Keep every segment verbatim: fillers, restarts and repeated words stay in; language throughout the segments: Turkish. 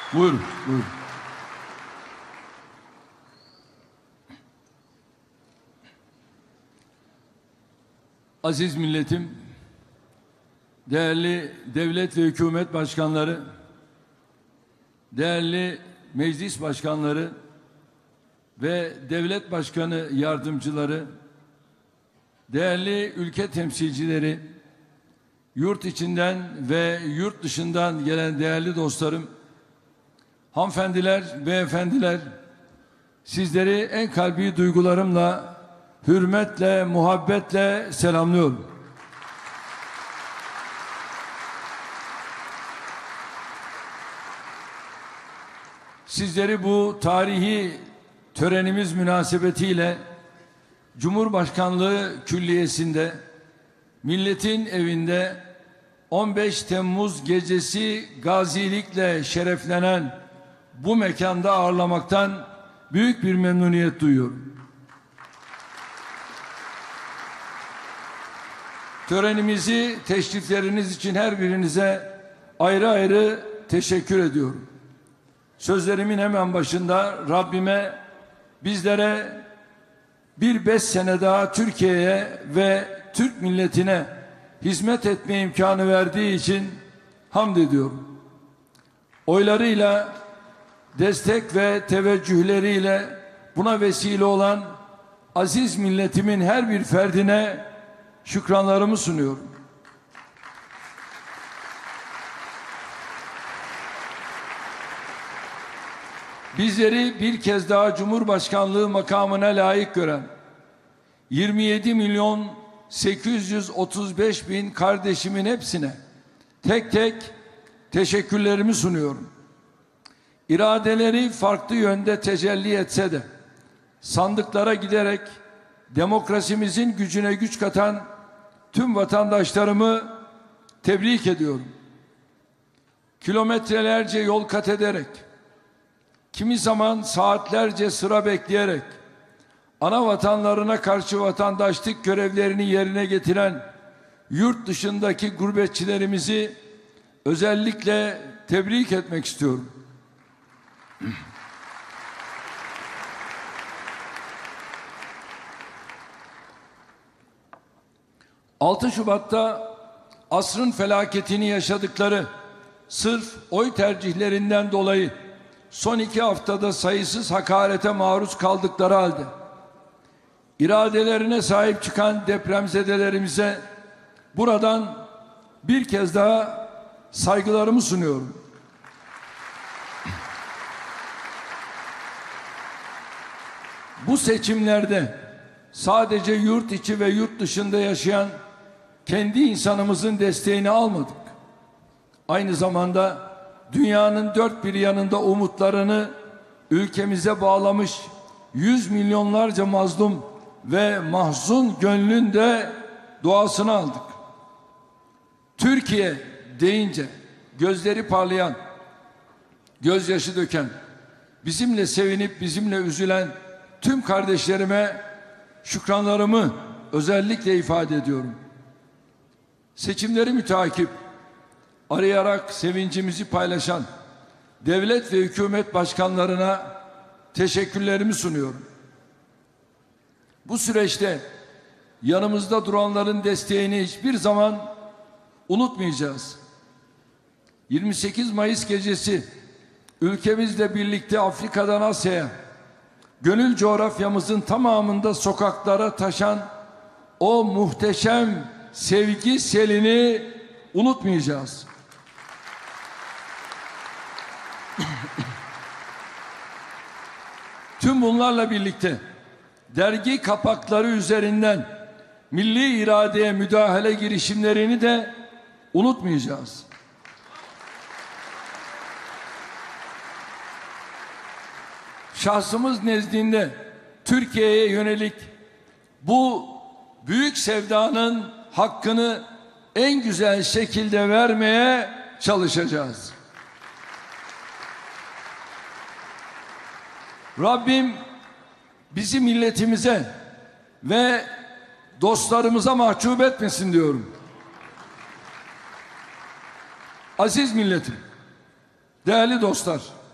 Buyurun, buyurun. Aziz milletim, değerli devlet ve hükümet başkanları, değerli meclis başkanları ve devlet başkanı yardımcıları, değerli ülke temsilcileri, yurt içinden ve yurt dışından gelen değerli dostlarım, hanımefendiler, beyefendiler, sizleri en kalbi duygularımla, hürmetle, muhabbetle selamlıyorum. Sizleri bu tarihi törenimiz münasebetiyle Cumhurbaşkanlığı Külliyesi'nde, milletin evinde on beş Temmuz gecesi gazilikle şereflenen bu mekanda ağırlamaktan büyük bir memnuniyet duyuyorum. Törenimizi teşrifleriniz için her birinize ayrı ayrı teşekkür ediyorum. Sözlerimin hemen başında Rabbime bizlere bir beş sene daha Türkiye'ye ve Türk milletine hizmet etme imkanı verdiği için hamd ediyorum. Oylarıyla, destek ve teveccühleriyle buna vesile olan aziz milletimin her bir ferdine şükranlarımı sunuyorum. Bizleri bir kez daha Cumhurbaşkanlığı makamına layık gören yirmi yedi milyon sekiz yüz otuz beş bin kardeşimin hepsine tek tek teşekkürlerimi sunuyorum. İradeleri farklı yönde tecelli etse de sandıklara giderek demokrasimizin gücüne güç katan tüm vatandaşlarımı tebrik ediyorum. Kilometrelerce yol kat ederek, kimi zaman saatlerce sıra bekleyerek ana vatanlarına karşı vatandaşlık görevlerini yerine getiren yurt dışındaki gurbetçilerimizi özellikle tebrik etmek istiyorum. altı Şubat'ta asrın felaketini yaşadıkları sırf oy tercihlerinden dolayı son iki haftada sayısız hakarete maruz kaldıkları halde iradelerine sahip çıkan depremzedelerimize buradan bir kez daha saygılarımı sunuyorum. Bu seçimlerde sadece yurt içi ve yurt dışında yaşayan kendi insanımızın desteğini almadık. Aynı zamanda dünyanın dört bir yanında umutlarını ülkemize bağlamış yüz milyonlarca mazlum ve mahzun gönlün de duasını aldık. Türkiye deyince gözleri parlayan, gözyaşı döken, bizimle sevinip bizimle üzülen tüm kardeşlerime şükranlarımı özellikle ifade ediyorum. Seçimleri müteakip arayarak sevincimizi paylaşan devlet ve hükümet başkanlarına teşekkürlerimi sunuyorum. Bu süreçte yanımızda duranların desteğini hiçbir zaman unutmayacağız. yirmi sekiz Mayıs gecesi ülkemizle birlikte Afrika'dan Asya'ya, gönül coğrafyamızın tamamında sokaklara taşan o muhteşem sevgi selini unutmayacağız. Tüm bunlarla birlikte dergi kapakları üzerinden milli iradeye müdahale girişimlerini de unutmayacağız. Şahsımız nezdinde Türkiye'ye yönelik bu büyük sevdanın hakkını en güzel şekilde vermeye çalışacağız. Rabbim bizi milletimize ve dostlarımıza mahcup etmesin diyorum. Aziz milletim, değerli dostlar,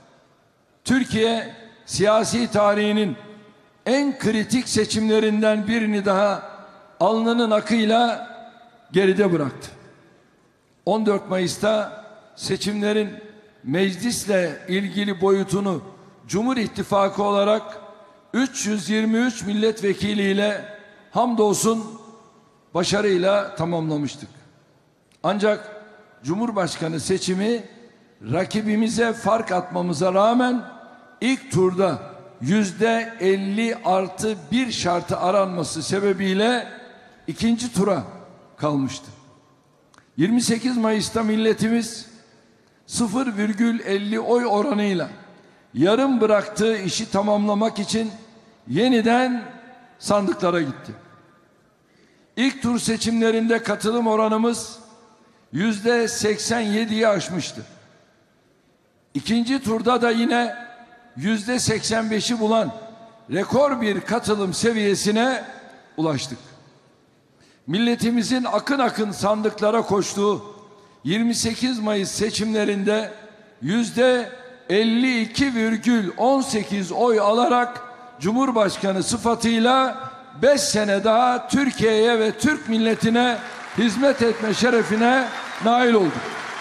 Türkiye siyasi tarihinin en kritik seçimlerinden birini daha alnının akıyla geride bıraktı. on dört Mayıs'ta seçimlerin meclisle ilgili boyutunu Cumhur İttifakı olarak üç yüz yirmi üç milletvekiliyle hamdolsun başarıyla tamamlamıştık. Ancak Cumhurbaşkanı seçimi rakibimize fark atmamıza rağmen ilk turda yüzde elli artı bir şartı aranması sebebiyle ikinci tura kalmıştı. yirmi sekiz Mayıs'ta milletimiz sıfır virgül elli oy oranıyla yarım bıraktığı işi tamamlamak için yeniden sandıklara gitti. İlk tur seçimlerinde katılım oranımız yüzde seksen yediyi aşmıştı. İkinci turda da yine yüzde seksen beşi bulan rekor bir katılım seviyesine ulaştık. Milletimizin akın akın sandıklara koştuğu yirmi sekiz Mayıs seçimlerinde yüzde elli iki virgül on sekiz oy alarak Cumhurbaşkanı sıfatıyla beş sene daha Türkiye'ye ve Türk milletine hizmet etme şerefine nail olduk.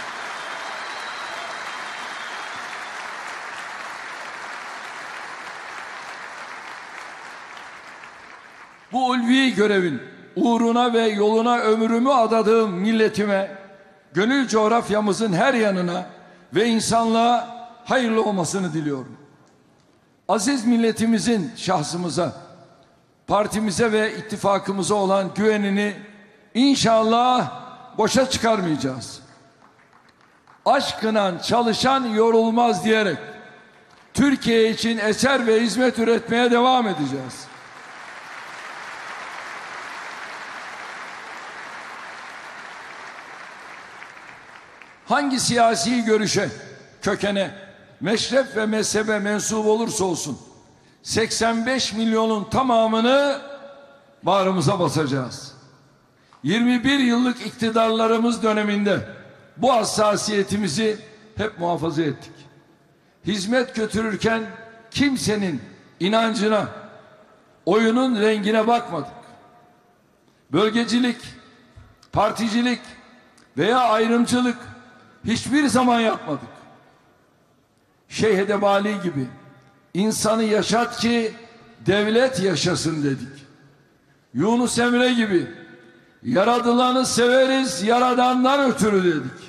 Bu ulvi görevin uğruna ve yoluna ömrümü adadığım milletime, gönül coğrafyamızın her yanına ve insanlığa hayırlı olmasını diliyorum. Aziz milletimizin şahsımıza, partimize ve ittifakımıza olan güvenini inşallah boşa çıkarmayacağız. Aşkına çalışan yorulmaz diyerek Türkiye için eser ve hizmet üretmeye devam edeceğiz. Hangi siyasi görüşe, kökene, meşrep ve mezhebe mensup olursa olsun seksen beş milyonun tamamını bağrımıza basacağız. yirmi bir yıllık iktidarlarımız döneminde bu hassasiyetimizi hep muhafaza ettik. Hizmet götürürken kimsenin inancına, oyunun rengine bakmadık. Bölgecilik, particilik veya ayrımcılık hiçbir zaman yapmadık. Şeyh Edebali gibi insanı yaşat ki devlet yaşasın dedik. Yunus Emre gibi yaradılanı severiz yaradandan ötürü dedik.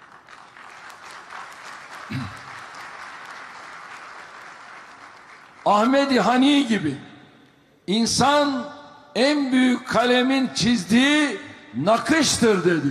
Ahmed-i Hani gibi insan en büyük kalemin çizdiği nakıştır dedik.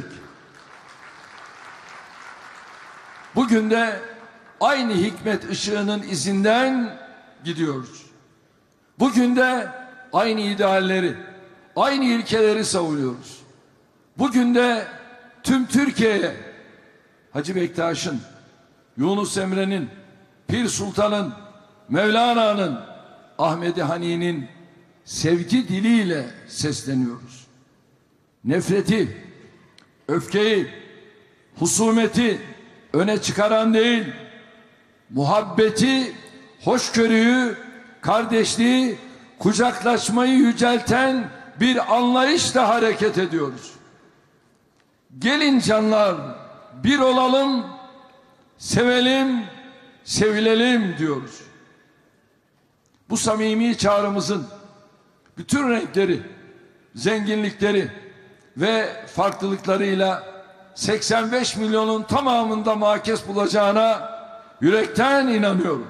Bugün de aynı hikmet ışığının izinden gidiyoruz. Bugün de aynı idealleri, aynı ilkeleri savunuyoruz. Bugün de tüm Türkiye'ye Hacı Bektaş'ın, Yunus Emre'nin, Pir Sultan'ın, Mevlana'nın, Ahmed-i Hani'nin sevgi diliyle sesleniyoruz. Nefreti, öfkeyi, husumeti öne çıkaran değil, muhabbeti, hoşgörüyü, kardeşliği, kucaklaşmayı yücelten bir anlayışla hareket ediyoruz. Gelin canlar, bir olalım, sevelim, sevilelim diyoruz. Bu samimi çağrımızın bütün renkleri, zenginlikleri ve farklılıklarıyla seksen beş milyonun tamamında makes bulacağına yürekten inanıyorum.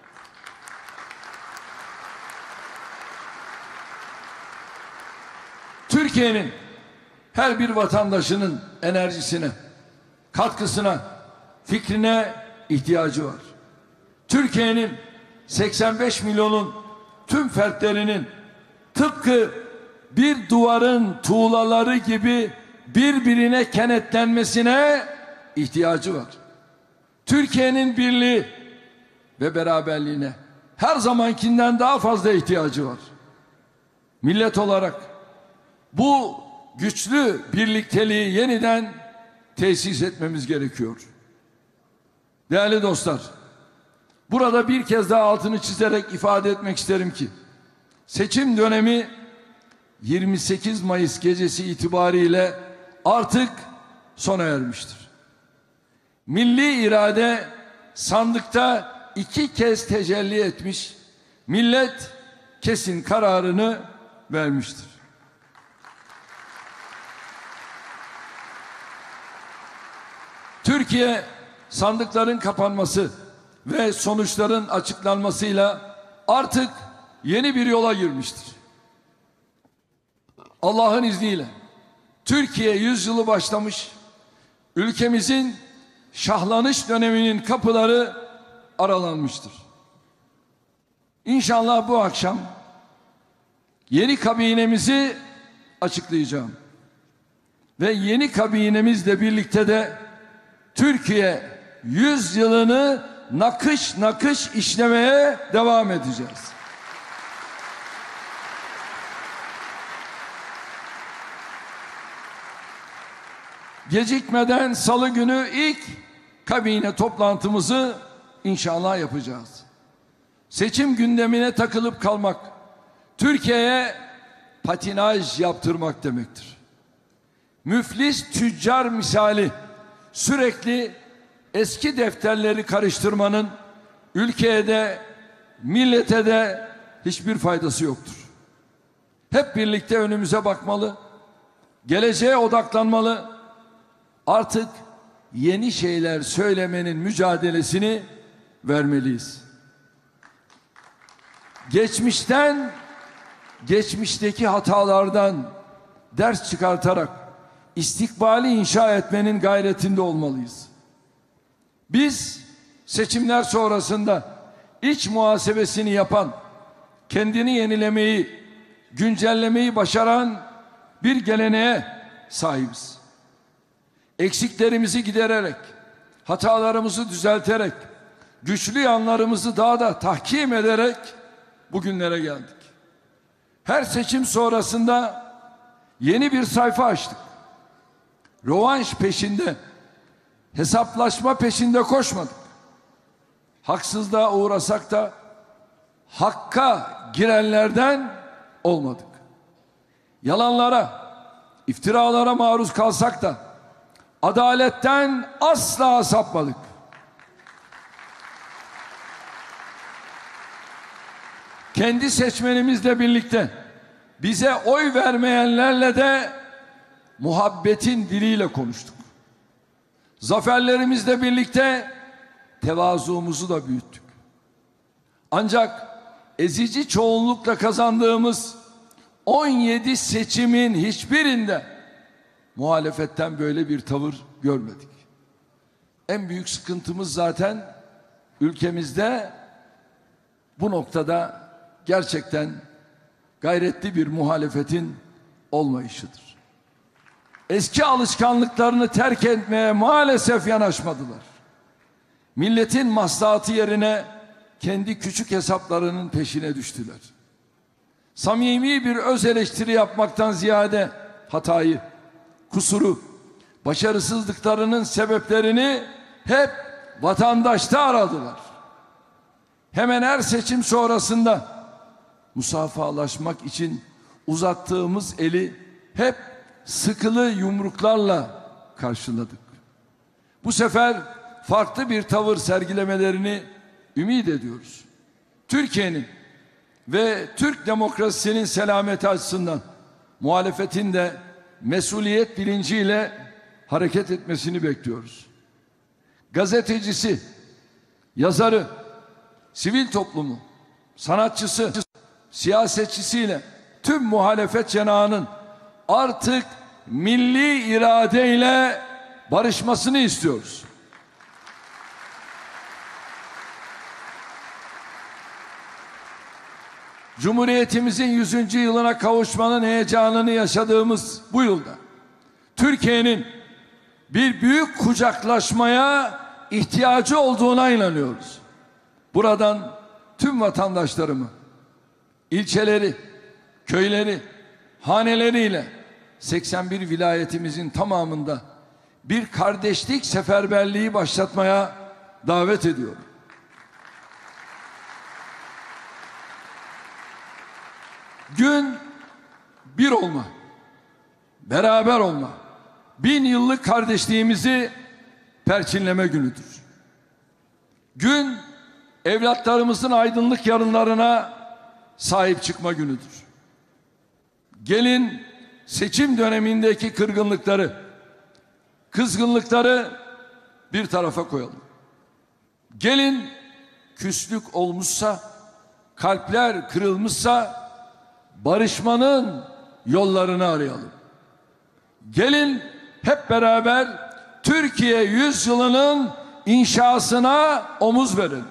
Türkiye'nin her bir vatandaşının enerjisine, katkısına, fikrine ihtiyacı var. Türkiye'nin seksen beş milyonun tüm fertlerinin tıpkı bir duvarın tuğlaları gibi birbirine kenetlenmesine ihtiyacı var. Türkiye'nin birliği ve beraberliğine her zamankinden daha fazla ihtiyacı var. Millet olarak bu güçlü birlikteliği yeniden tesis etmemiz gerekiyor. Değerli dostlar, Burada bir kez daha altını çizerek ifade etmek isterim ki seçim dönemi yirmi sekiz Mayıs gecesi itibariyle artık sona ermiştir. Milli irade sandıkta iki kez tecelli etmiş, millet kesin kararını vermiştir. Türkiye sandıkların kapanması ve sonuçların açıklanmasıyla artık yeni bir yola girmiştir. Allah'ın izniyle Türkiye yüzyılı başlamış, ülkemizin şahlanış döneminin kapıları aralanmıştır. İnşallah bu akşam yeni kabinemizi açıklayacağım. Ve yeni kabinemizle birlikte de Türkiye yüz yılını nakış nakış işlemeye devam edeceğiz. Gecikmeden salı günü ilk kabine toplantımızı inşallah yapacağız. Seçim gündemine takılıp kalmak, Türkiye'ye patinaj yaptırmak demektir. Müflis tüccar misali sürekli eski defterleri karıştırmanın ülkeye de millete de hiçbir faydası yoktur. Hep birlikte önümüze bakmalı, geleceğe odaklanmalı. Artık yeni şeyler söylemenin mücadelesini vermeliyiz. Geçmişten, geçmişteki hatalardan ders çıkartarak istikbali inşa etmenin gayretinde olmalıyız. Biz seçimler sonrasında iç muhasebesini yapan, kendini yenilemeyi, güncellemeyi başaran bir geleneğe sahibiz. Eksiklerimizi gidererek, hatalarımızı düzelterek, güçlü yanlarımızı daha da tahkim ederek bugünlere geldik. Her seçim sonrasında yeni bir sayfa açtık. Rövanş peşinde, hesaplaşma peşinde koşmadık. Haksızlığa uğrasak da hakka girenlerden olmadık. Yalanlara, iftiralara maruz kalsak da adaletten asla sapmadık. Kendi seçmenimizle birlikte bize oy vermeyenlerle de muhabbetin diliyle konuştuk. Zaferlerimizle birlikte tevazuumuzu da büyüttük. Ancak ezici çoğunlukla kazandığımız on yedi seçimin hiçbirinde muhalefetten böyle bir tavır görmedik. En büyük sıkıntımız zaten ülkemizde bu noktada gerçekten gayretli bir muhalefetin olmayışıdır. Eski alışkanlıklarını terk etmeye maalesef yanaşmadılar. Milletin maslahatı yerine kendi küçük hesaplarının peşine düştüler. Samimi bir öz eleştiri yapmaktan ziyade hatayı, kusuru, başarısızlıklarının sebeplerini hep vatandaşta aradılar. Hemen her seçim sonrasında musafahalaşmak için uzattığımız eli hep sıkılı yumruklarla karşıladık. Bu sefer farklı bir tavır sergilemelerini ümit ediyoruz. Türkiye'nin ve Türk demokrasisinin selameti açısından muhalefetin de mesuliyet bilinciyle hareket etmesini bekliyoruz. Gazetecisi, yazarı, sivil toplumu, sanatçısı, siyasetçisiyle tüm muhalefet cenahının artık milli iradeyle barışmasını istiyoruz. Cumhuriyetimizin yüzüncü yılına kavuşmanın heyecanını yaşadığımız bu yılda Türkiye'nin bir büyük kucaklaşmaya ihtiyacı olduğuna inanıyoruz. Buradan tüm vatandaşlarımı, ilçeleri, köyleri, haneleriyle seksen bir vilayetimizin tamamında bir kardeşlik seferberliği başlatmaya davet ediyorum. Gün bir olma, beraber olma, bin yıllık kardeşliğimizi perçinleme günüdür. Gün evlatlarımızın aydınlık yarınlarına sahip çıkma günüdür. Gelin seçim dönemindeki kırgınlıkları, kızgınlıkları bir tarafa koyalım. Gelin küslük olmuşsa, kalpler kırılmışsa barışmanın yollarını arayalım. Gelin hep beraber Türkiye yüzyılının inşasına omuz verelim.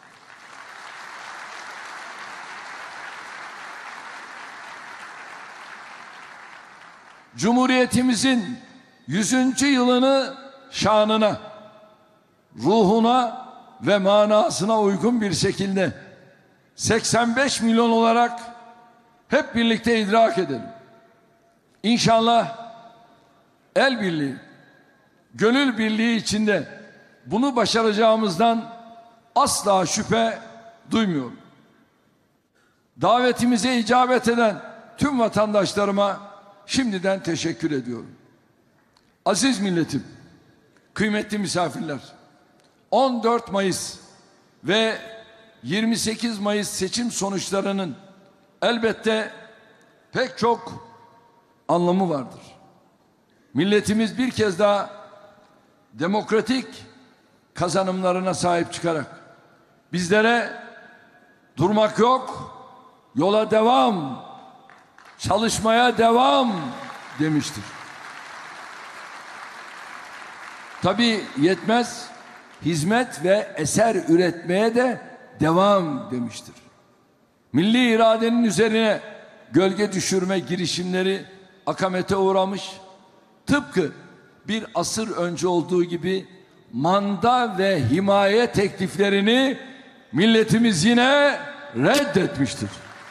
Cumhuriyetimizin yüzüncü yılını şanına, ruhuna ve manasına uygun bir şekilde seksen beş milyon olarak hep birlikte idrak edelim. İnşallah el birliği, gönül birliği içinde bunu başaracağımızdan asla şüphe duymuyorum. Davetimize icabet eden tüm vatandaşlarıma şimdiden teşekkür ediyorum. Aziz milletim, kıymetli misafirler, on dört Mayıs ve yirmi sekiz Mayıs seçim sonuçlarının elbette pek çok anlamı vardır. Milletimiz bir kez daha demokratik kazanımlarına sahip çıkarak bizlere durmak yok, yola devam, çalışmaya devam demiştir. Tabii yetmez, hizmet ve eser üretmeye de devam demiştir. Milli iradenin üzerine gölge düşürme girişimleri akamete uğramış, tıpkı bir asır önce olduğu gibi manda ve himaye tekliflerini milletimiz yine reddetmiştir.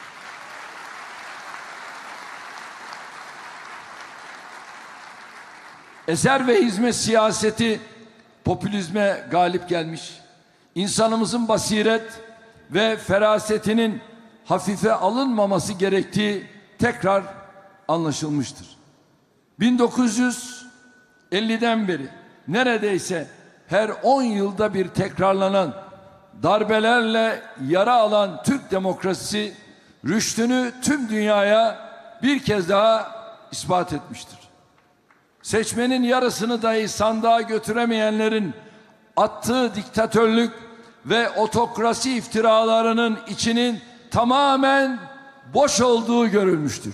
Eser ve hizmet siyaseti popülizme galip gelmiş, insanımızın basiret ve ferasetinin hafife alınmaması gerektiği tekrar anlaşılmıştır. bin dokuz yüz elliden beri neredeyse her on yılda bir tekrarlanan darbelerle yara alan Türk demokrasisi rüştünü tüm dünyaya bir kez daha ispat etmiştir. Seçmenin yarısını dahi sandığa götüremeyenlerin attığı diktatörlük ve otokrasi iftiralarının içinin tamamen boş olduğu görülmüştür.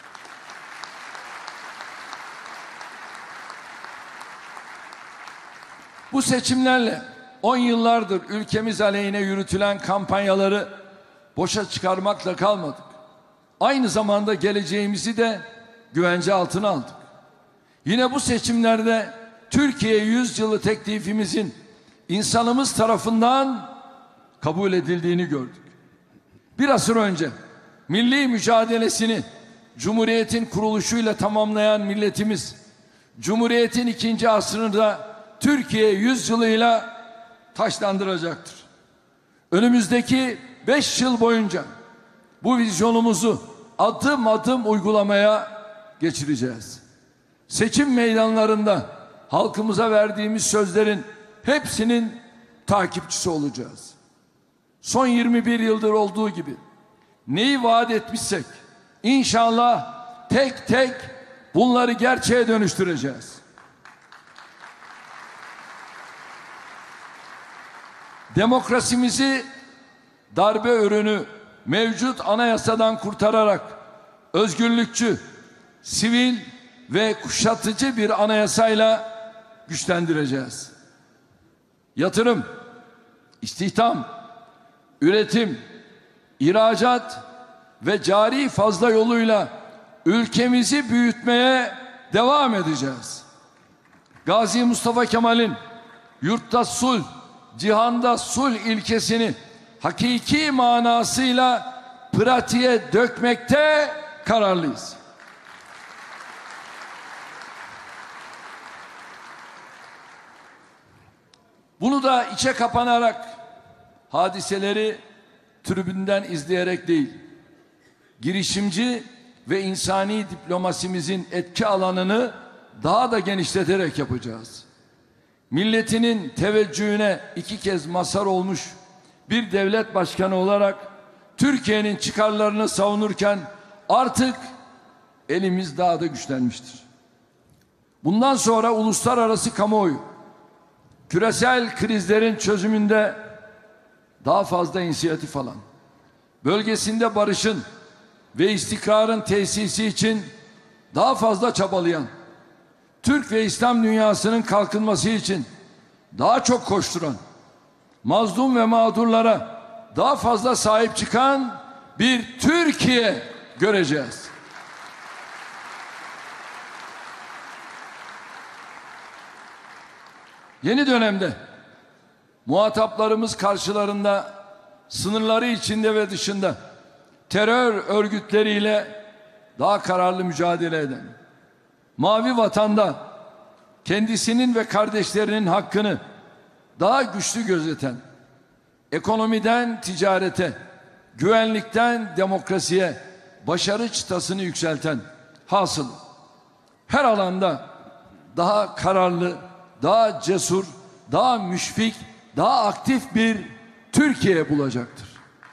Bu seçimlerle on yıllardır ülkemiz aleyhine yürütülen kampanyaları boşa çıkarmakla kalmadık. Aynı zamanda geleceğimizi de güvence altına aldık. Yine bu seçimlerde Türkiye yüzyılı teklifimizin insanımız tarafından kabul edildiğini gördük. Bir asır önce milli mücadelesini Cumhuriyet'in kuruluşuyla tamamlayan milletimiz, Cumhuriyet'in ikinci asrını da Türkiye yüzyılıyla taşlandıracaktır. Önümüzdeki beş yıl boyunca bu vizyonumuzu adım adım uygulamaya geçireceğiz. Seçim meydanlarında halkımıza verdiğimiz sözlerin hepsinin takipçisi olacağız. Son yirmi bir yıldır olduğu gibi neyi vaat etmişsek inşallah tek tek bunları gerçeğe dönüştüreceğiz. Demokrasimizi darbe ürünü mevcut anayasadan kurtararak özgürlükçü, sivil ve kuşatıcı bir anayasayla güçlendireceğiz. Yatırım, istihdam, üretim, ihracat ve cari fazla yoluyla ülkemizi büyütmeye devam edeceğiz. Gazi Mustafa Kemal'in yurtta sulh, cihanda sulh ilkesini hakiki manasıyla pratiğe dökmekte kararlıyız. Bunu da içe kapanarak, hadiseleri tribünden izleyerek değil, girişimci ve insani diplomasimizin etki alanını daha da genişleterek yapacağız. Milletinin teveccühüne iki kez mazhar olmuş bir devlet başkanı olarak Türkiye'nin çıkarlarını savunurken artık elimiz daha da güçlenmiştir. Bundan sonra uluslararası kamuoyu küresel krizlerin çözümünde daha fazla inisiyatif alan, bölgesinde barışın ve istikrarın tesisi için daha fazla çabalayan, Türk ve İslam dünyasının kalkınması için daha çok koşturan, mazlum ve mağdurlara daha fazla sahip çıkan bir Türkiye göreceğiz. Yeni dönemde muhataplarımız karşılarında sınırları içinde ve dışında terör örgütleriyle daha kararlı mücadele eden, Mavi Vatan'da kendisinin ve kardeşlerinin hakkını daha güçlü gözeten, ekonomiden ticarete, güvenlikten demokrasiye başarı çıtasını yükselten, hasıl her alanda daha kararlı, daha cesur, daha müşfik, daha aktif bir Türkiye bulacaktır.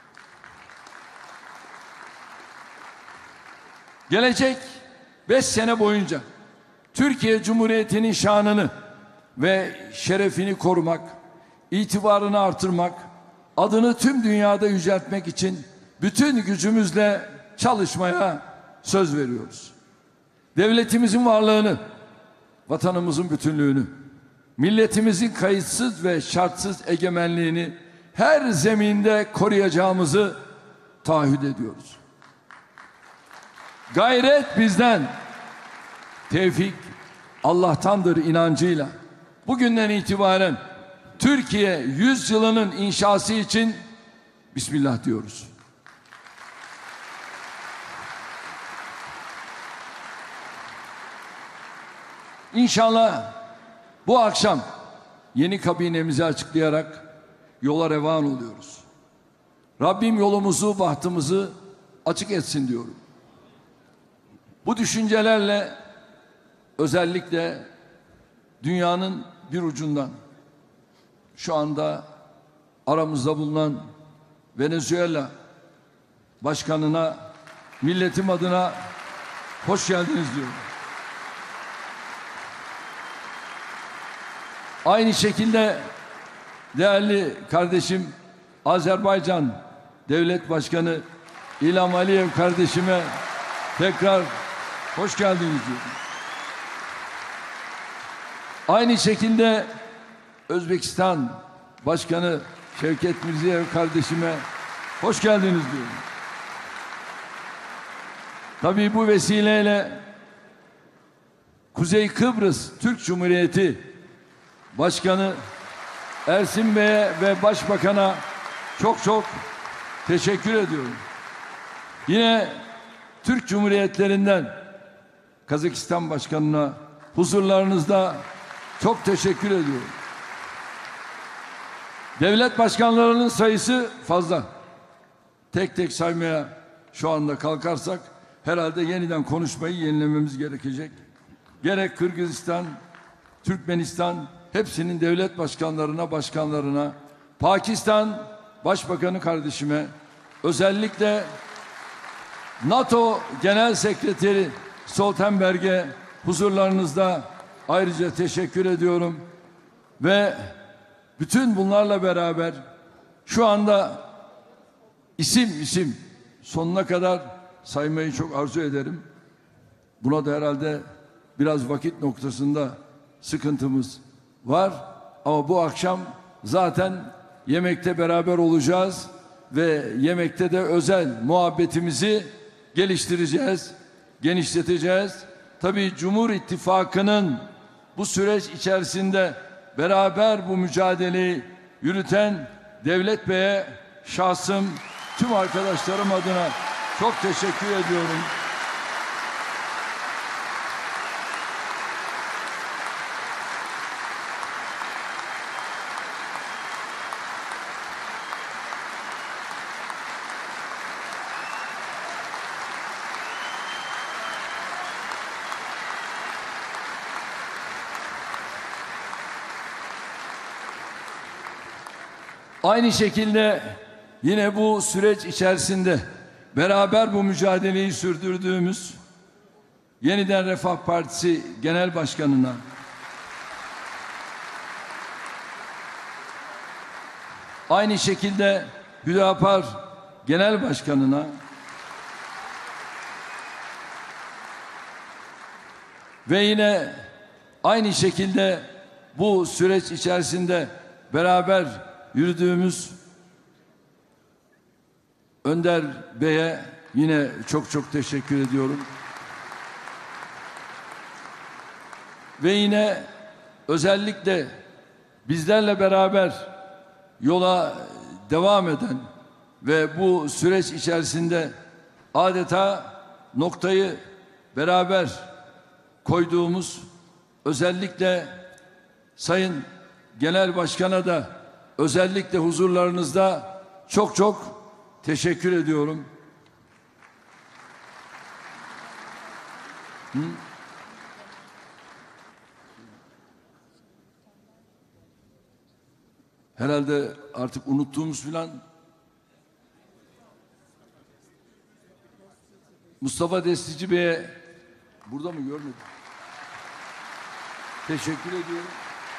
Gelecek beş sene boyunca Türkiye Cumhuriyeti'nin şanını ve şerefini korumak, itibarını artırmak, adını tüm dünyada yüceltmek için bütün gücümüzle çalışmaya söz veriyoruz. Devletimizin varlığını, vatanımızın bütünlüğünü, milletimizin kayıtsız ve şartsız egemenliğini her zeminde koruyacağımızı taahhüt ediyoruz. Gayret bizden, tevfik Allah'tandır inancıyla bugünden itibaren Türkiye yüzyılının inşası için Bismillah diyoruz. İnşallah bu akşam yeni kabinemizi açıklayarak yola revan oluyoruz. Rabbim yolumuzu, bahtımızı açık etsin diyorum. Bu düşüncelerle özellikle dünyanın bir ucundan şu anda aramızda bulunan Venezuela başkanına milletim adına hoş geldiniz diyorum. Aynı şekilde değerli kardeşim Azerbaycan Devlet Başkanı İlham Aliyev kardeşime tekrar hoş geldiniz diyorum. Aynı şekilde Özbekistan Başkanı Şevket Mirziyoyev kardeşime hoş geldiniz diyorum. Tabii bu vesileyle Kuzey Kıbrıs Türk Cumhuriyeti Başkanı Ersin Bey'e ve Başbakan'a çok çok teşekkür ediyorum. Yine Türk Cumhuriyetlerinden Kazakistan Başkanı'na huzurlarınızda çok teşekkür ediyorum. Devlet başkanlarının sayısı fazla. Tek tek saymaya şu anda kalkarsak herhalde yeniden konuşmayı yenilememiz gerekecek. Gerek Kırgızistan, Türkmenistan hepsinin devlet başkanlarına, başkanlarına, Pakistan Başbakanı kardeşime, özellikle NATO Genel Sekreteri Stoltenberg'e huzurlarınızda ayrıca teşekkür ediyorum. Ve bütün bunlarla beraber şu anda isim isim sonuna kadar saymayı çok arzu ederim. Buna da herhalde biraz vakit noktasında sıkıntımız var. Ama bu akşam zaten yemekte beraber olacağız ve yemekte de özel muhabbetimizi geliştireceğiz, genişleteceğiz. Tabii Cumhur İttifakı'nın bu süreç içerisinde beraber bu mücadeleyi yürüten Devlet Bey'e şahsım, tüm arkadaşlarım adına çok teşekkür ediyorum. Aynı şekilde yine bu süreç içerisinde beraber bu mücadeleyi sürdürdüğümüz Yeniden Refah Partisi Genel Başkanı'na, aynı şekilde Hüdapar Genel Başkanı'na, ve yine aynı şekilde bu süreç içerisinde beraber yürüdüğümüz Önder Bey'e yine çok çok teşekkür ediyorum. Ve yine özellikle bizlerle beraber yola devam eden ve bu süreç içerisinde adeta noktayı beraber koyduğumuz özellikle Sayın Genel Başkan'a da özellikle huzurlarınızda çok çok teşekkür ediyorum. Hı? Herhalde artık unuttuğumuz filan Mustafa Destici Bey'e burada mı görmedim? Teşekkür ediyorum.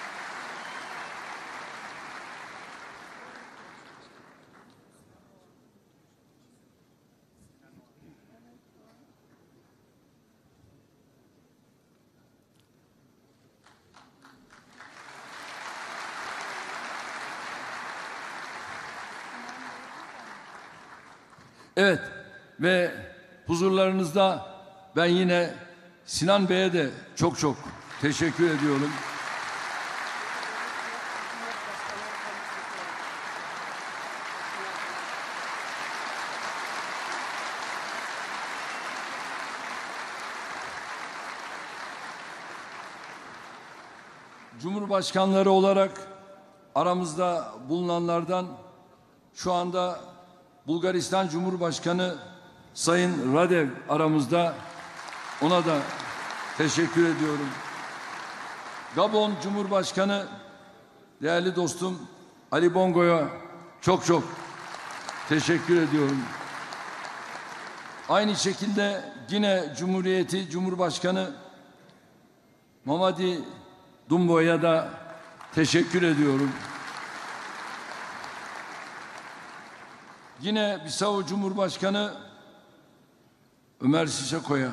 Evet ve huzurlarınızda ben yine Sinan Bey'e de çok çok teşekkür ediyorum. Cumhurbaşkanları olarak aramızda bulunanlardan şu anda Bulgaristan Cumhurbaşkanı Sayın Radev aramızda. Ona da teşekkür ediyorum. Gabon Cumhurbaşkanı değerli dostum Ali Bongo'ya çok çok teşekkür ediyorum. Aynı şekilde Gine Cumhuriyeti Cumhurbaşkanı Mamadi Dumbo'ya da teşekkür ediyorum. Yine Bissau Cumhurbaşkanı Ömer Sissoko'ya,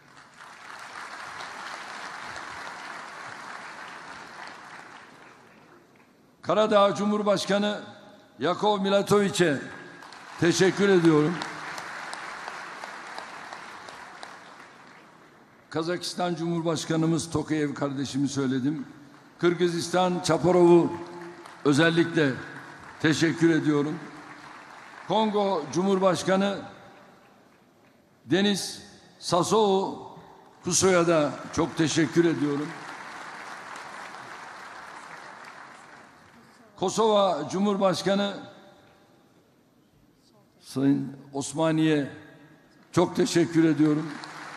Karadağ Cumhurbaşkanı Yakov Milatović'e teşekkür ediyorum. Kazakistan Cumhurbaşkanımız Tokayev kardeşimi söyledim. Kırgızistan Çaparov'u özellikle teşekkür ediyorum. Kongo Cumhurbaşkanı Deniz Sassou Nguesso'ya da çok teşekkür ediyorum. Kosova Cumhurbaşkanı Sayın Osmaniye çok teşekkür ediyorum.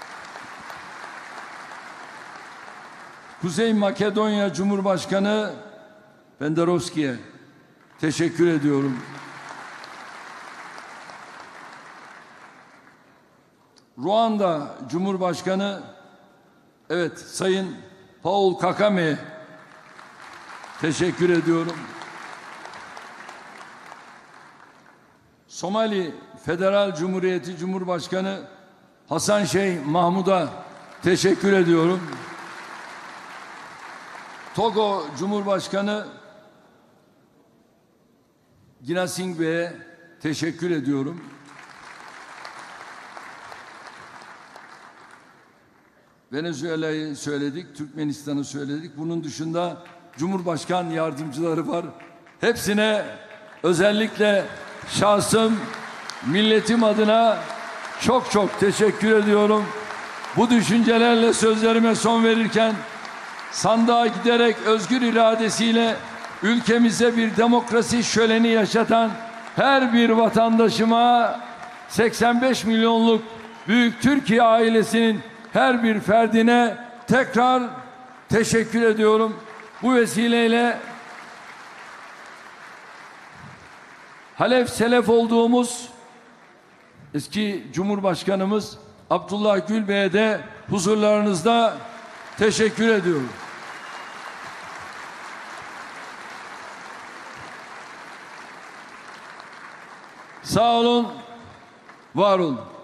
Kuzey Makedonya Cumhurbaşkanı Pendarovski'ye teşekkür ediyorum. Ruanda Cumhurbaşkanı evet Sayın Paul Kagame'ye teşekkür ediyorum. Somali Federal Cumhuriyeti Cumhurbaşkanı Hasan Şeyh Mahmud'a teşekkür ediyorum. Togo Cumhurbaşkanı Gnassingbé'ye teşekkür ediyorum. Venezuela'yı söyledik, Türkmenistan'ı söyledik. Bunun dışında Cumhurbaşkan yardımcıları var. Hepsine özellikle şahsım, milletim adına çok çok teşekkür ediyorum. Bu düşüncelerle sözlerime son verirken sandığa giderek özgür iradesiyle ülkemize bir demokrasi şöleni yaşatan her bir vatandaşıma, seksen beş milyonluk büyük Türkiye ailesinin her bir ferdine tekrar teşekkür ediyorum. Bu vesileyle halef selef olduğumuz eski Cumhurbaşkanımız Abdullah Gül Bey'e de huzurlarınızda teşekkür ediyorum. Sağ olun, var olun.